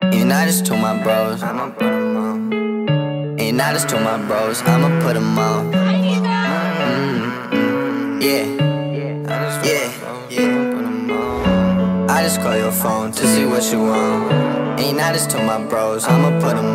And I just told my bros, I'ma put them on. And I just told my bros, I'ma put them on. Yeah. I just call your phone to see what you want. And I just told my bros, I'ma put them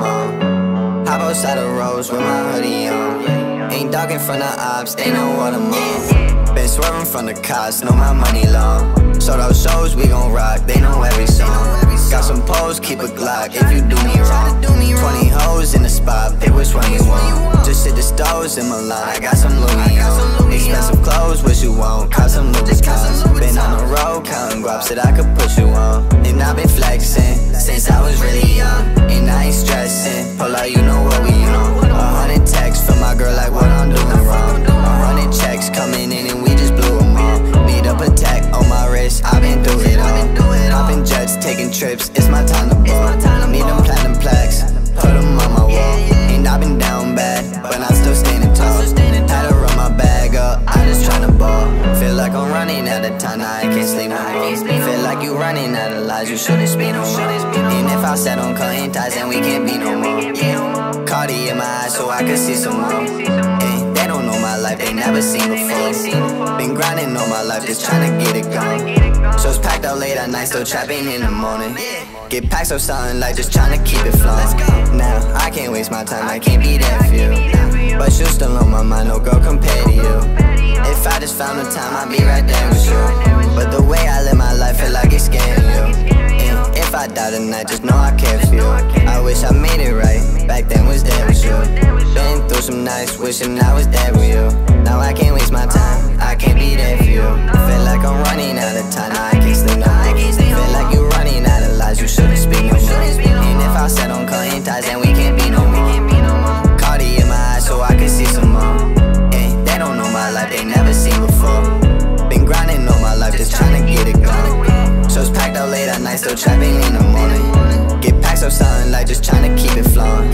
on. Hop outside the roads with my hoodie on. Ain't dog in front of ops, they know what I'm on. Been swerving from the cops, know my money long. So those shows we gon' rock, they know every song. Got some poles, keep a Glock if you do me wrong. 20 hoes in the spot, pick which one you want. Just hit the stoves in Milan, I got some Louis on. Expensive clothes, what you want, cause some Louboutins. Been on the road, counting guaps that I could put you on. And I've been flexing, since I was really young. And I ain't stressing, pull out, you know what we on. 100 texts from my girl like what I'm doing wrong. 100 checks coming in and we just blew them all. Need a Patek on my wrist, I've been through it all. Hopping jets, taking trips, it's my time to ball. Need them platinum plaques, put them on my wall. And I've been down bad, but I'm still standing tall. Had to run my bag up, I just tryna ball. Feel like I'm running out of time, now I can't sleep no more. Feel like you running out of lies, you shouldn't speak no more. And if I said on cutting ties, then we can't be no more. Yeah, Cardi in my eyes so I can see some more. They don't know my life, they never seen before. Been grinding all my life, just tryna get it going. Shows packed out late at night, still trapping in the morning. Get packs of something like just tryna keep it flowing. Now, I can't waste my time, I can't be there for you. But you still on my mind, no girl compared to you. If I just found the time, I'd be right there with you. But the way I live my life, feel like it's scaring you. And if I die tonight, just know I care for you. I wish I made it right, back then was there with you. Been through some nights, wishing I was there with you. Now I can't waste my time, I can't be there for you. Feel like I'm running out of time, now I can't sleep no more. Feel like you running out of lies, you shouldn't speak no more. And if I said on cutting ties, then we can't be no more. Cardi in my eyes so I can see some more. They don't know my life, they never seen before. Been grinding all my life, just tryna get it going. Shows packed out late at night, still trapping in the morning. Get packs of something like just tryna keep it flowing.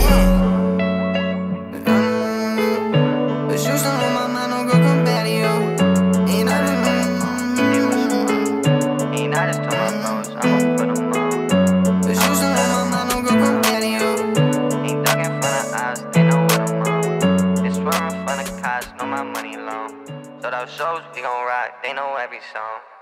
But you still on my mind, no girl compared to you. And I just told my bros, I'ma put them on. But you still on my mind, no girl compared to you. Ain't dug in front of eyes, they know what I'm on. Been swerving from the cops, know my money long. So those shows we gon' rock, they know every song.